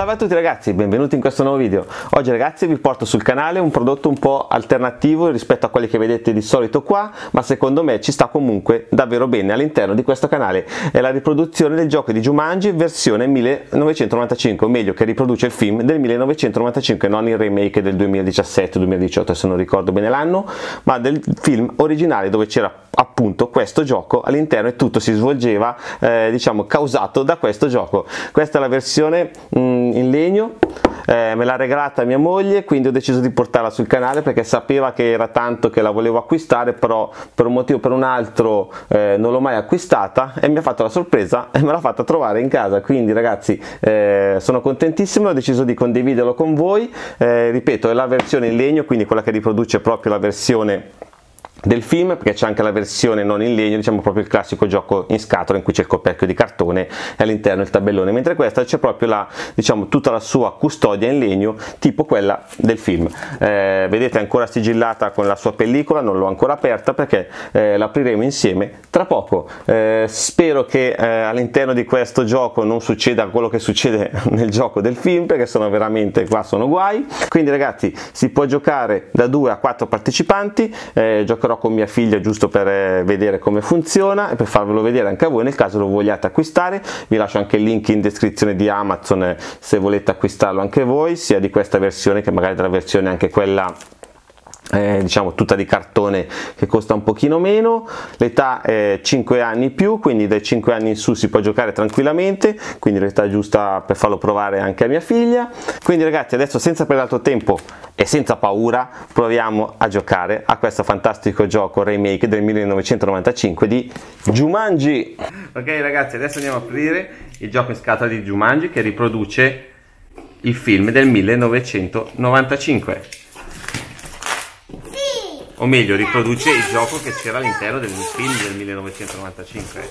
Salve a tutti ragazzi, benvenuti in questo nuovo video. Oggi ragazzi vi porto sul canale un prodotto un po' alternativo rispetto a quelli che vedete di solito qua, ma secondo me ci sta comunque davvero bene all'interno di questo canale. È la riproduzione del gioco di Jumanji versione 1995, o meglio che riproduce il film del 1995, non il remake del 2017-2018 se non ricordo bene l'anno, ma del film originale dove c'era appunto questo gioco all'interno e tutto si svolgeva diciamo causato da questo gioco. Questa è la versione in legno, me l'ha regalata mia moglie, quindi ho deciso di portarla sul canale perché sapeva che era tanto che la volevo acquistare, però per un motivo o per un altro non l'ho mai acquistata e mi ha fatto la sorpresa e me l'ha fatta trovare in casa. Quindi ragazzi sono contentissimo, ho deciso di condividerlo con voi. Ripeto, è la versione in legno, quindi quella che riproduce proprio la versione del film, perché c'è anche la versione non in legno, diciamo proprio il classico gioco in scatola in cui c'è il coperchio di cartone e all'interno il tabellone, mentre questa c'è proprio la, diciamo, tutta la sua custodia in legno tipo quella del film. Vedete, è ancora sigillata con la sua pellicola, non l'ho ancora aperta perché l'apriremo insieme tra poco. Spero che all'interno di questo gioco non succeda quello che succede nel gioco del film, perché sono veramente, qua sono guai. Quindi ragazzi, si può giocare da 2 a 4 partecipanti, giocherò con mia figlia giusto per vedere come funziona e per farvelo vedere anche a voi nel caso lo vogliate acquistare. Vi lascio anche il link in descrizione di Amazon se volete acquistarlo anche voi, sia di questa versione che magari della versione anche quella diciamo tutta di cartone che costa un pochino meno. L'età è 5 anni più, quindi dai 5 anni in su si può giocare tranquillamente, quindi l'età giusta per farlo provare anche a mia figlia. Quindi ragazzi, adesso senza perdere altro tempo e senza paura proviamo a giocare a questo fantastico gioco remake del 1995 di Jumanji. Ok ragazzi, adesso andiamo a aprire il gioco in scatola di Jumanji che riproduce il film del 1995. O meglio, riproduce il gioco che c'era all'interno del film del 1995.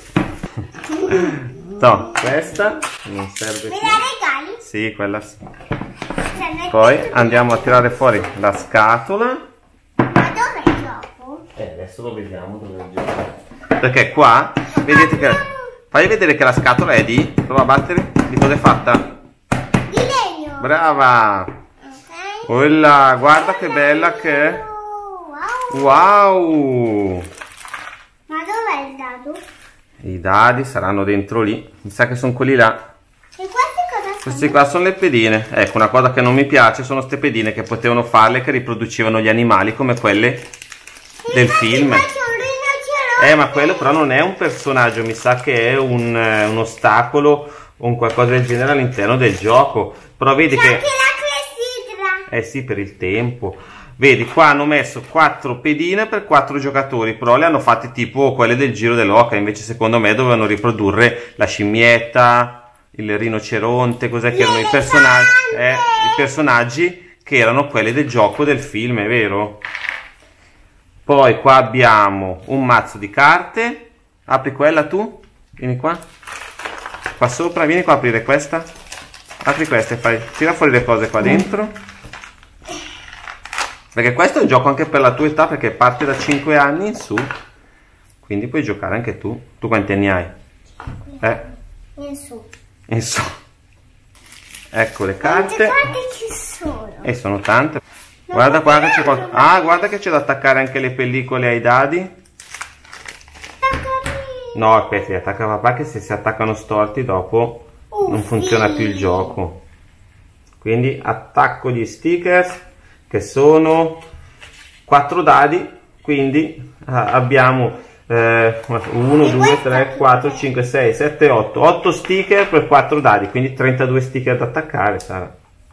No, questa non serve più. Me la regali? Sì, quella sì. Poi andiamo a tirare fuori la scatola. Ma dove è il gioco? Adesso lo vediamo dove è il gioco. Perché qua, vedete che... Fai vedere che la scatola è di... Prova a battere. Di cosa è fatta? Di legno. Brava. Ok. Quella, guarda che bella che è. Wow! Ma dov'è il dado? I dadi saranno dentro lì. Mi sa che sono quelli là. E questi cosa sono? Questi qua sono le pedine. Ecco, una cosa che non mi piace sono queste pedine che potevano farle, che riproducevano gli animali come quelle del film. Ma quello però non è un personaggio, mi sa che è un ostacolo o un qualcosa del genere all'interno del gioco. Però vedi che... anche la clessidra! Sì, per il tempo. Vedi, qua hanno messo 4 pedine per 4 giocatori, però le hanno fatte tipo quelle del Giro dell'Oca, invece secondo me dovevano riprodurre la scimmietta, il rinoceronte, cos'è che erano i personaggi che erano quelli del gioco del film, è vero? Poi qua abbiamo un mazzo di carte, apri quella tu, vieni qua, qua sopra, vieni qua a aprire questa, apri questa e fai, tira fuori le cose qua dentro. Perché questo è un gioco anche per la tua età, perché parte da 5 anni in su, quindi puoi giocare anche tu. Tu quanti anni hai? In su. In su. Ecco le carte. Quante carte ci sono? E sono tante. Guarda qua che c'è qualcosa. Ah, guarda che c'è da attaccare anche le pellicole ai dadi. No, aspetta, attacca papà, che se si attaccano storti dopo non funziona più il gioco. Quindi attacco gli stickers, che sono 4 dadi, quindi abbiamo 1, 2, 3, 4, 5, 6, 7, 8 sticker per 4 dadi, quindi 32 sticker da attaccare sarà.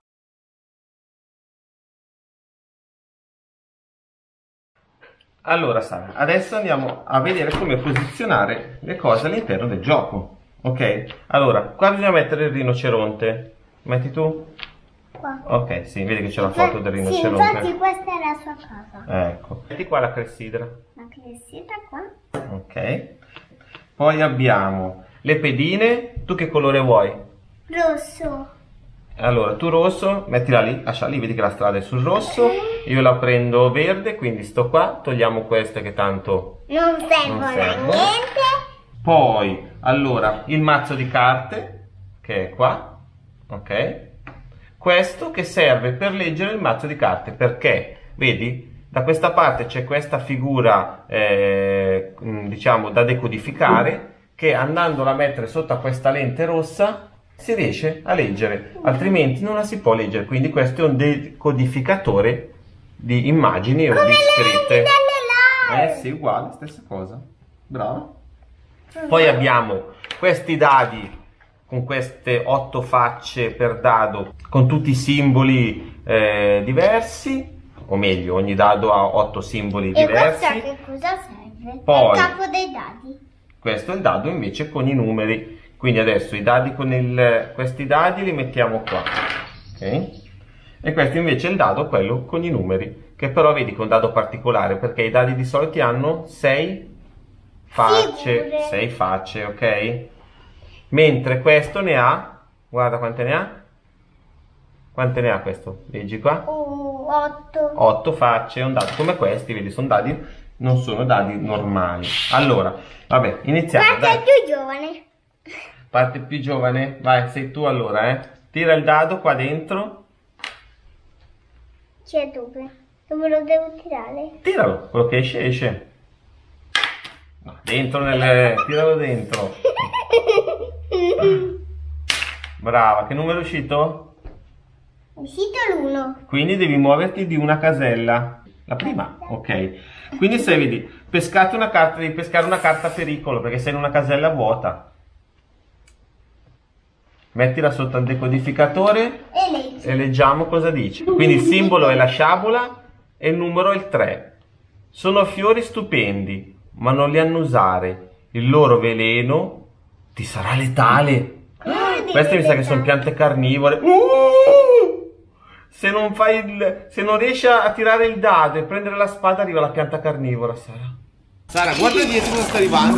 Allora Sara, adesso andiamo a vedere come posizionare le cose all'interno del gioco. Ok, allora qua bisogna mettere il rinoceronte. Metti tu? Qua. Ok, sì, vedi che c'è la foto del rinoceronte. Sì, infatti questa è la sua casa. Ecco. Metti qua la clessidra. La clessidra qua. Ok. Poi abbiamo le pedine. Tu che colore vuoi? Rosso. Allora, tu rosso, mettila lì, lascia lì, vedi che la strada è sul rosso. Io la prendo verde, quindi sto qua. Togliamo queste che tanto non servono a niente. Poi, allora, il mazzo di carte, che è qua. ok? Questo che serve per leggere il mazzo di carte, perché vedi da questa parte c'è questa figura diciamo da decodificare, che andandola a mettere sotto a questa lente rossa si riesce a leggere, altrimenti non la si può leggere. Quindi questo è un decodificatore di immagini o di scritte. Sì, uguale, stessa cosa. Bravo. Poi abbiamo questi dadi con queste 8 facce per dado, con tutti i simboli diversi, o meglio, ogni dado ha 8 simboli diversi. E questo che cosa serve? Poi, il capo dei dadi. Questo è il dado invece con i numeri. Quindi adesso i dadi con questi dadi li mettiamo qua, ok? E questo invece è il dado, quello con i numeri, che però vedi che è un dado particolare, perché i dadi di solito hanno 6 facce, 6 facce, ok? Mentre questo ne ha, guarda quante ne ha. Quante ne ha questo? Leggi qua. 8. 8 facce, è un dado come questi, vedi, sono dadi, non sono dadi normali. Allora, vabbè, iniziamo. Parte più giovane. Parte più giovane, vai, sei tu allora, Tira il dado qua dentro. C'è dove? Dove lo devo tirare? Tiralo, quello che esce, esce. No, dentro tiralo dentro. Brava, che numero è uscito? È uscito l'1. Quindi devi muoverti di una casella. La prima, ok. Quindi se vedi, pescate una carta, devi pescare una carta pericolo, perché sei in una casella vuota. Mettila sotto al decodificatore e leggiamo cosa dice. Quindi il simbolo è la sciabola e il numero è il 3. Sono fiori stupendi, ma non li annusare. Il loro veleno ti sarà letale. Queste mi sa che sono piante carnivore. Se non riesci a tirare il dado e prendere la spada, arriva la pianta carnivora, Sara. Sara, guarda dietro cosa sta arrivando.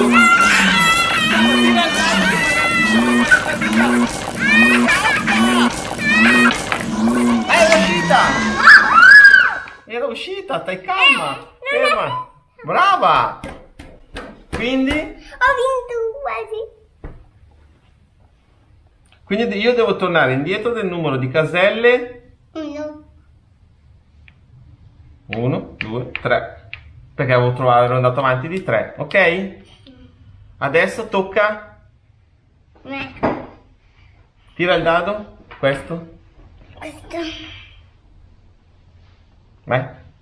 Era uscita! Era uscita, stai calma! Ferma! Brava! Quindi? Ho vinto quasi. Quindi io devo tornare indietro del numero di caselle. 1, 2, 3. Perché ero andato avanti di 3, ok? Adesso tocca. Tira il dado. Questo. Vai.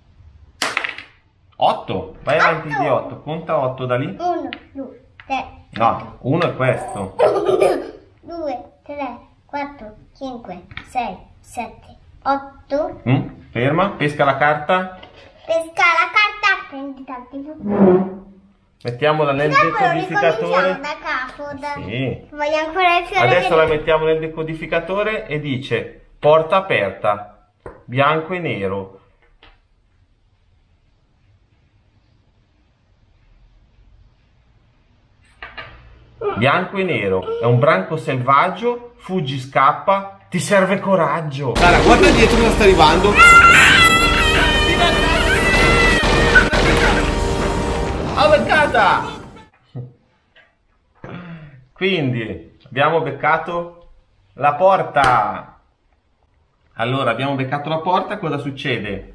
8. Vai avanti di 8. Conta 8 da lì. 1, 2, 3. No, 1 è questo. 2, 3, 4, 5, 6, 7, 8. Ferma, pesca la carta. Pesca la carta, prendi tanti. Mettiamola nel decodificatore. Da capo, Sì. Voglio ancora il fiore. Adesso la mettiamo nel decodificatore e dice porta aperta, bianco e nero. Bianco e nero, è un branco selvaggio, fuggi, scappa, ti serve coraggio. Sara, guarda dietro cosa sta arrivando. Ah, beccata! Quindi abbiamo beccato la porta. Allora, abbiamo beccato la porta, cosa succede?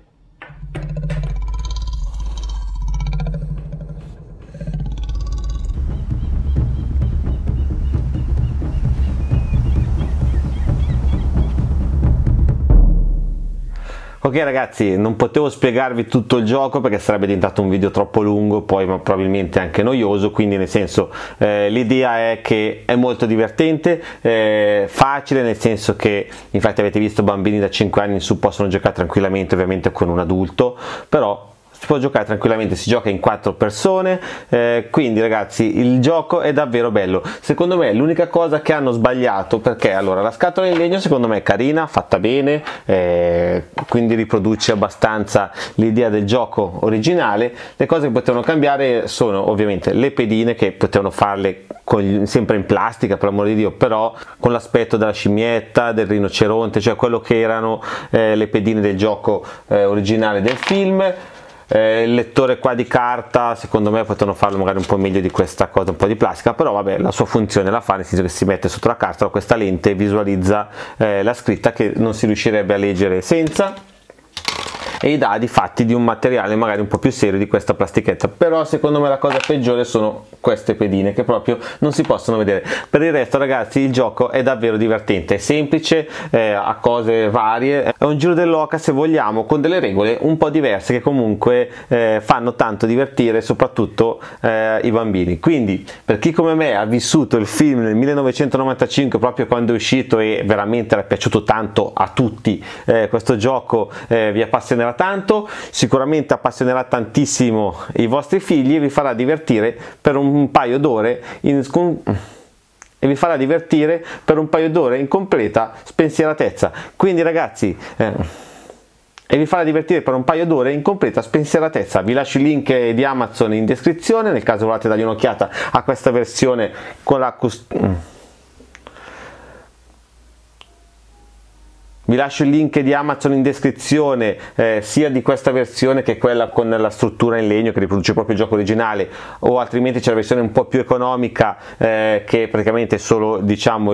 Ok ragazzi, non potevo spiegarvi tutto il gioco perché sarebbe diventato un video troppo lungo, poi probabilmente anche noioso, quindi nel senso l'idea è che è molto divertente, facile, nel senso che infatti avete visto bambini da 5 anni in su possono giocare tranquillamente, ovviamente con un adulto, però si può giocare tranquillamente, si gioca in 4 persone, quindi ragazzi il gioco è davvero bello. Secondo me l'unica cosa che hanno sbagliato, perché allora la scatola in legno secondo me è carina, fatta bene, quindi riproduce abbastanza l'idea del gioco originale. Le cose che potevano cambiare sono ovviamente le pedine, che potevano farle sempre in plastica per amor di Dio, però con l'aspetto della scimmietta, del rinoceronte, cioè quello che erano le pedine del gioco originale del film. il lettore qua di carta, secondo me potevano farlo magari un po' meglio di questa cosa un po' di plastica, però vabbè, la sua funzione la fa, nel senso che si mette sotto la carta questa lente e visualizza la scritta che non si riuscirebbe a leggere senza, e gli dà di fatti di un materiale magari un po' più serio di questa plastichetta. Però secondo me la cosa peggiore sono queste pedine che proprio non si possono vedere. Per il resto ragazzi il gioco è davvero divertente, è semplice, ha cose varie, è un giro dell'oca se vogliamo, con delle regole un po' diverse che comunque fanno tanto divertire soprattutto i bambini. Quindi per chi come me ha vissuto il film nel 1995 proprio quando è uscito e veramente era piaciuto tanto a tutti, questo gioco vi appassionerà tanto, sicuramente appassionerà tantissimo i vostri figli e vi farà divertire per un paio d'ore in completa spensieratezza. Quindi ragazzi e vi farà divertire per un paio d'ore in completa spensieratezza. Vi lascio il link di Amazon in descrizione nel caso volete dargli un'occhiata a questa versione con la Vi lascio il link di Amazon in descrizione sia di questa versione che quella con la struttura in legno che riproduce proprio il gioco originale, o altrimenti c'è la versione un po' più economica che praticamente è solo, diciamo,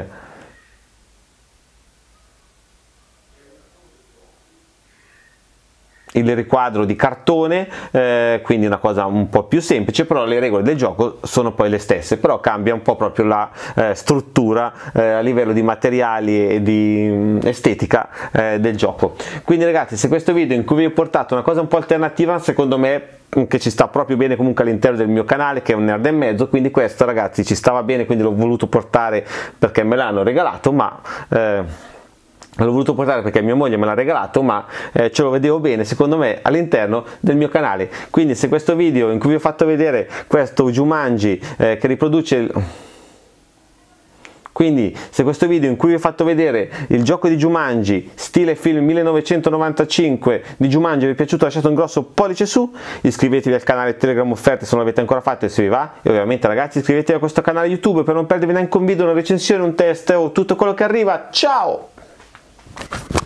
il riquadro di cartone, quindi una cosa un po' più semplice, però le regole del gioco sono poi le stesse, però cambia un po' proprio la struttura a livello di materiali e di estetica del gioco. Quindi ragazzi, se questo video in cui vi ho portato una cosa un po' alternativa, secondo me che ci sta proprio bene comunque all'interno del mio canale, che è un nerd e mezzo, quindi questo ragazzi ci stava bene, quindi l'ho voluto portare perché me l'hanno regalato, ma l'ho voluto portare perché mia moglie me l'ha regalato, ma ce lo vedevo bene secondo me all'interno del mio canale. Quindi se questo video in cui vi ho fatto vedere questo Jumanji che riproduce Quindi se questo video in cui vi ho fatto vedere il gioco di Jumanji stile film 1995 di Jumanji vi è piaciuto, lasciate un grosso pollice su, iscrivetevi al canale Telegram offerte se non l'avete ancora fatto e se vi va, e ovviamente ragazzi iscrivetevi a questo canale YouTube per non perdervi neanche un video, una recensione, un test o tutto quello che arriva. Ciao!